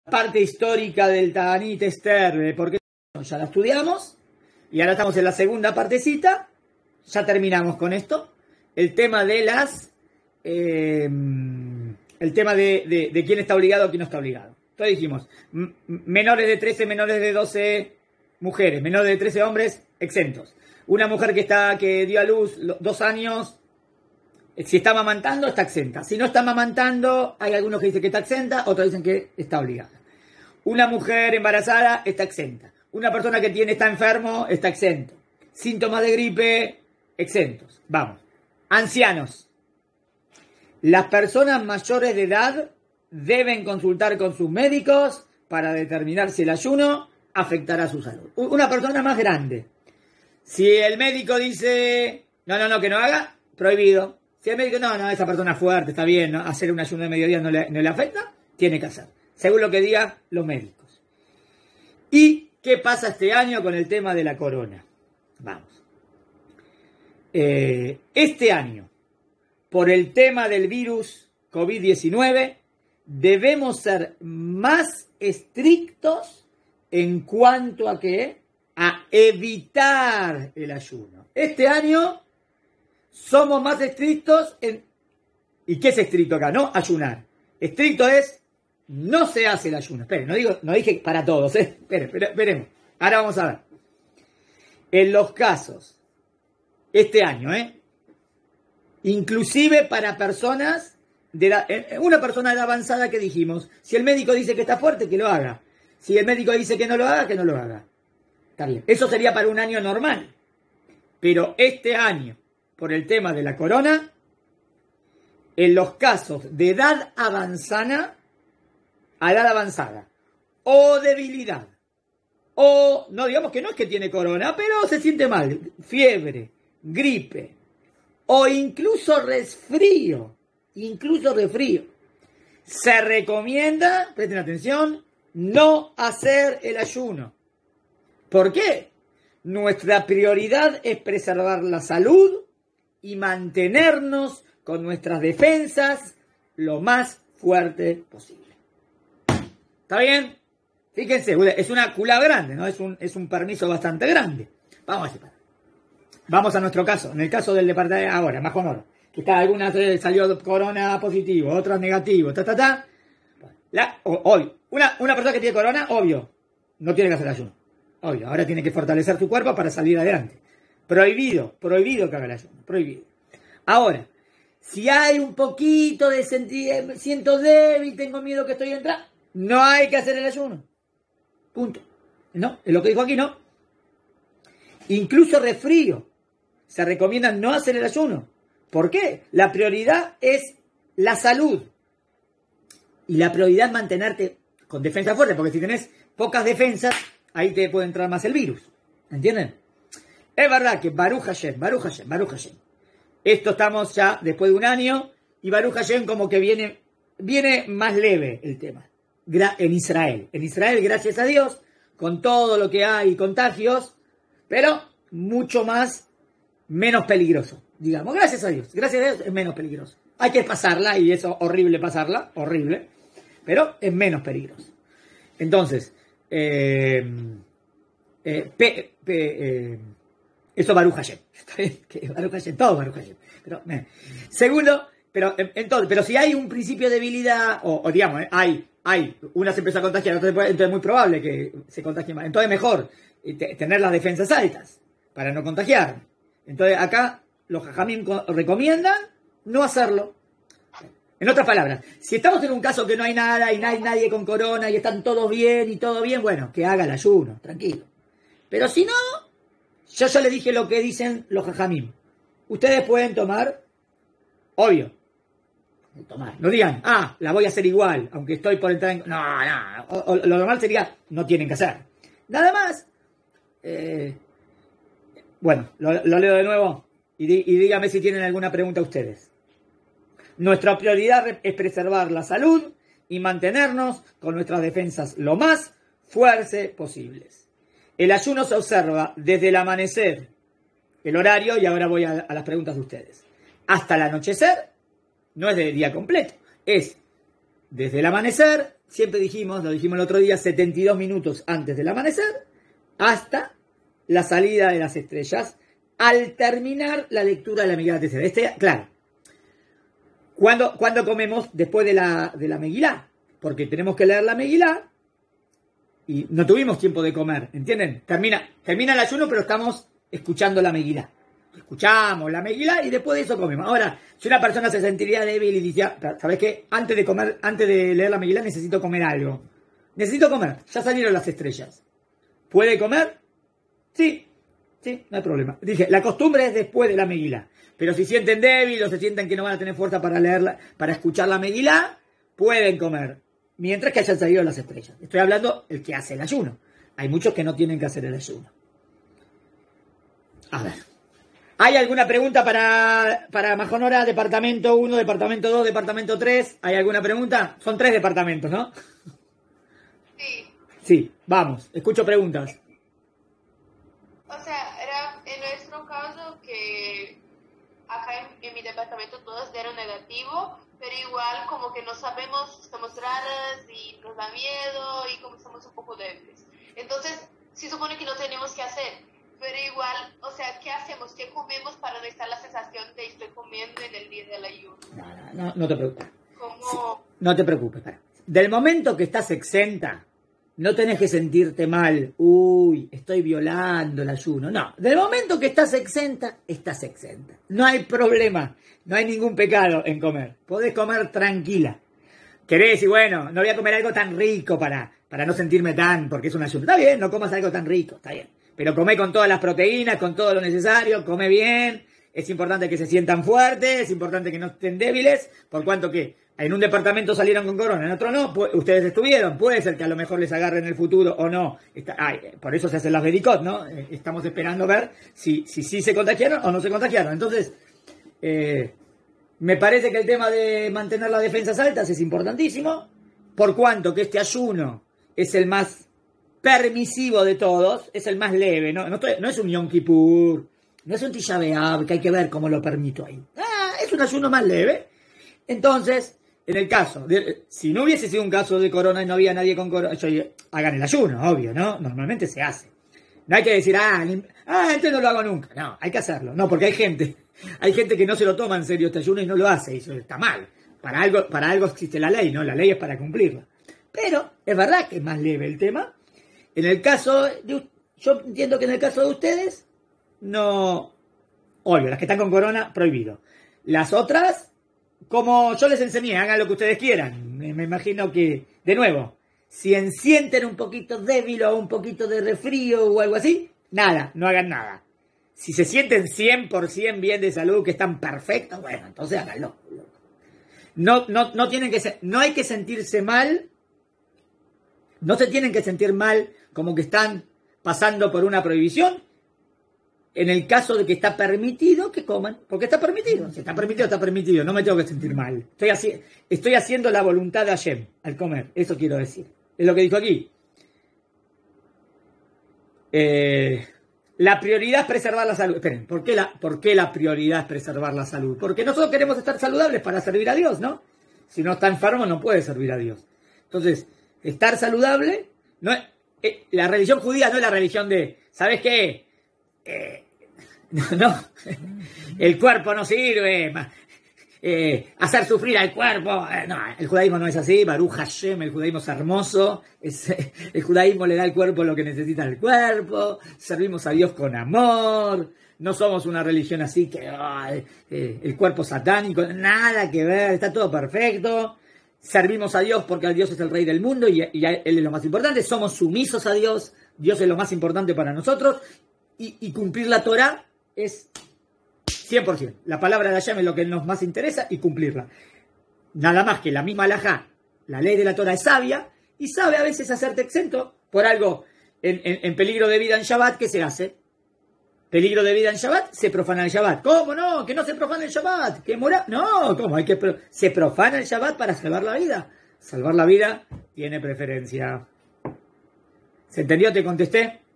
Parte histórica del Ta'anit Esther, porque ya la estudiamos y ahora estamos en la segunda partecita. Ya terminamos con esto. El tema de las el tema de quién está obligado o quién no está obligado. Entonces dijimos, menores de 13, menores de 12 mujeres, menores de 13 hombres exentos. Una mujer que dio a luz 2 años, si está amamantando, está exenta. Si no está amamantando, hay algunos que dicen que está exenta, otros dicen que está obligada. Una mujer embarazada está exenta. Una persona que está enfermo está exento. Síntomas de gripe, exentos. Vamos. Ancianos. Las personas mayores de edad deben consultar con sus médicos para determinar si el ayuno afectará su salud. Una persona más grande. Si el médico dice, no, que no haga, prohibido. Si el médico, no, esa persona es fuerte, está bien, ¿no? Hacer un ayuno de mediodía no le afecta, tiene que hacer. Según lo que digan los médicos. ¿Y qué pasa este año con el tema de la corona? Vamos. Este año, por el tema del virus COVID-19, debemos ser más estrictos en cuanto a qué? A evitar el ayuno. Este año somos más estrictos en... ¿Y qué es estricto acá? No ayunar. Estricto es, no se hace el ayuno. Esperen, no dije para todos, esperemos. Ahora vamos a ver. En los casos, este año, inclusive para personas de edad, una persona de edad avanzada que dijimos, si el médico dice que está fuerte, que lo haga. Si el médico dice que no lo haga, que no lo haga. Está bien. Eso sería para un año normal. Pero este año, por el tema de la corona, en los casos de edad avanzada o debilidad, o no digamos que no es que tiene corona, pero se siente mal, fiebre, gripe, o incluso resfrío, se recomienda, presten atención, no hacer el ayuno. ¿Por qué? Nuestra prioridad es preservar la salud y mantenernos con nuestras defensas lo más fuerte posible. ¿Está bien? Fíjense, es una cula grande, ¿no? Es un permiso bastante grande. Vamos a nuestro caso. En el caso del departamento ahora, más honor. Que está, algunas salió corona positivo, otras negativo, Hoy, una persona que tiene corona, obvio, no tiene que hacer ayuno. Obvio, ahora tiene que fortalecer su cuerpo para salir adelante. Prohibido que haga el ayuno, prohibido. Ahora, si hay un poquito de siento débil, tengo miedo que estoy entrando, no hay que hacer el ayuno. Punto. ¿No? Es lo que dijo aquí, ¿no? Incluso resfrío. Se recomienda no hacer el ayuno. ¿Por qué? La prioridad es la salud. Y la prioridad es mantenerte con defensa fuerte, porque si tenés pocas defensas, ahí te puede entrar más el virus. ¿Entienden? Es verdad que Baruch Hashem. Esto estamos ya después de un año, y Baruch Hashem como que viene más leve el tema. En Israel. En Israel, gracias a Dios, con todo lo que hay, contagios, pero mucho menos peligroso. Digamos, gracias a Dios es menos peligroso. Hay que pasarla, y es horrible pasarla, horrible, pero es menos peligroso. Entonces, eso Baruch Hashem. Baruch Hashem, todo Baruch Hashem. Segundo, pero si hay un principio de debilidad, o digamos, una se empieza a contagiar, entonces es muy probable que se contagie más. Entonces mejor tener las defensas altas para no contagiar. Entonces acá los jajamim recomiendan no hacerlo. En otras palabras, si estamos en un caso que no hay nada y no hay nadie con corona y están todos bien y todo bien, bueno, que haga el ayuno, tranquilo. Pero si no, yo ya les dije lo que dicen los jajamim. Ustedes pueden tomar, obvio, no digan, la voy a hacer igual, aunque estoy por entrar en... No, lo normal sería, no tienen que hacer. Nada más. Bueno, lo leo de nuevo y dígame si tienen alguna pregunta ustedes. Nuestra prioridad es preservar la salud y mantenernos con nuestras defensas lo más fuertes posibles. El ayuno se observa desde el amanecer, el horario, y ahora voy a las preguntas de ustedes, hasta el anochecer. No es de día completo, es desde el amanecer siempre dijimos, lo dijimos el otro día, 72 minutos antes del amanecer hasta la salida de las estrellas, al terminar la lectura de la Megilá Tercera. Claro, ¿cuándo comemos? Después de la Megilá, porque tenemos que leer la Megilá y no tuvimos tiempo de comer, ¿entienden? Termina el ayuno, pero estamos escuchando la Megilá. Escuchamos la Megilá y después de eso comemos. Ahora, si una persona se sentiría débil y dice, ¿sabes qué? Antes de leer la Megilá necesito comer algo. Necesito comer, ya salieron las estrellas. ¿Puede comer? Sí, no hay problema. Dije, la costumbre es después de la Megilá. Pero si sienten débil o se sienten que no van a tener fuerza para leerla, para escuchar la Megilá, pueden comer. Mientras que hayan salido las estrellas. Estoy hablando el que hace el ayuno. Hay muchos que no tienen que hacer el ayuno. A ver. ¿Hay alguna pregunta para Majonora, departamento 1, departamento 2, departamento 3? ¿Hay alguna pregunta? Son 3 departamentos, ¿no? Sí. Sí, vamos, escucho preguntas. O sea, era en nuestro caso que acá en mi departamento todos dieron negativo, pero igual como que no sabemos, estamos raras y nos da miedo y como estamos un poco débiles. Entonces, se supone que no tenemos que hacer. Pero igual, o sea, ¿qué hacemos? ¿Qué comemos para no estar la sensación de estoy comiendo en el día del ayuno? No te preocupes. ¿Cómo? No te preocupes. Del momento que estás exenta, no tenés que sentirte mal. Uy, estoy violando el ayuno. No, del momento que estás exenta, estás exenta. No hay problema. No hay ningún pecado en comer. Podés comer tranquila. Querés decir, bueno, no voy a comer algo tan rico para no sentirme tan, porque es un ayuno. Está bien, no comas algo tan rico, está bien. Pero come con todas las proteínas, con todo lo necesario, come bien. Es importante que se sientan fuertes, es importante que no estén débiles, por cuanto que en un departamento salieron con corona, en otro no, ustedes estuvieron, puede ser que a lo mejor les agarre en el futuro o no. Por eso se hacen las Bedicot, ¿no? Estamos esperando ver si se contagiaron o no se contagiaron. Entonces, me parece que el tema de mantener las defensas altas es importantísimo, por cuanto que este ayuno es el más permisivo de todos, es el más leve, no es un Yom Kippur, no es un Tisha B'Av, que hay que ver cómo lo permito ahí. Es un ayuno más leve. Entonces, en el caso, si no hubiese sido un caso de corona y no había nadie con corona, hagan el ayuno, obvio, ¿no? Normalmente se hace. No hay que decir, entonces no lo hago nunca. No, hay que hacerlo. No, porque hay gente que no se lo toma en serio este ayuno y no lo hace, y eso está mal. Para algo existe la ley, ¿no? La ley es para cumplirla. Pero es verdad que es más leve el tema. En el caso yo entiendo que en el caso de ustedes, no, obvio, las que están con corona, prohibido. Las otras, como yo les enseñé, hagan lo que ustedes quieran. Me imagino que, de nuevo, si sienten un poquito débil o un poquito de resfrío o algo así, nada, no hagan nada. Si se sienten 100% bien de salud, que están perfectos, bueno, entonces háganlo. No hay que sentirse mal. No se tienen que sentir mal como que están pasando por una prohibición. En el caso de que está permitido que coman, porque está permitido. Si está permitido, está permitido. No me tengo que sentir mal. Estoy haciendo la voluntad de Hashem al comer. Eso quiero decir. Es lo que dijo aquí. La prioridad es preservar la salud. Esperen, ¿por qué la prioridad es preservar la salud? Porque nosotros queremos estar saludables para servir a Dios, ¿no? Si no está enfermo, no puede servir a Dios. Entonces, estar saludable, la religión judía no es la religión de, ¿sabes qué? No, el cuerpo no sirve, hacer sufrir al cuerpo, no, el judaísmo no es así, Baruch Hashem, el judaísmo es hermoso, el judaísmo le da al cuerpo lo que necesita el cuerpo, servimos a Dios con amor, no somos una religión así que el cuerpo satánico, nada que ver, está todo perfecto. Servimos a Dios porque Dios es el rey del mundo y Él es lo más importante. Somos sumisos a Dios. Dios es lo más importante para nosotros. Y cumplir la Torah es 100%. La palabra de Hashem es lo que nos más interesa y cumplirla. Nada más que la misma halajá, la ley de la Torah es sabia y sabe a veces hacerte exento por algo en peligro de vida en Shabbat. ¿Qué se hace? Peligro de vida en Shabbat, se profana el Shabbat. ¿Cómo no? Que no se profana el Shabbat. ¿Que mora? No, ¿cómo? Se profana el Shabbat para salvar la vida. Salvar la vida tiene preferencia. ¿Se entendió? ¿Te contesté?